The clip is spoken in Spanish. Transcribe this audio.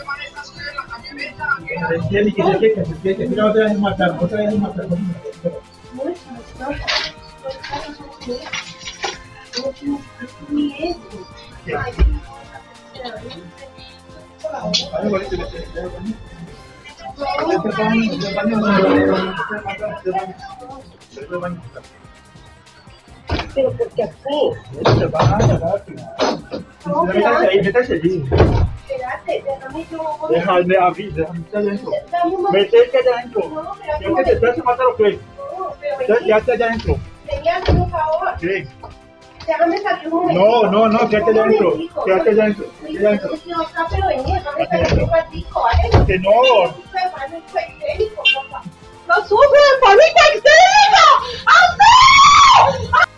Tiene que mira, otra vez matar, otra vez matar. Pero porque aquí. Métase allí. Espérate, déjame yo. Déjame abrir, déjame estar adentro. Dame un momento. Métete allá adentro. No, ¿Qué que te hace falta lo que es? Quédate allá adentro. Señal, por favor. Sí. Déjame salir un momento. No, quédate allá adentro. Quédate allá adentro. Quédate allá adentro. Pero vení, déjame salir un ratico, ¿vale? Que no. ¡No sufre de pánico histérico! ¡Auxilio!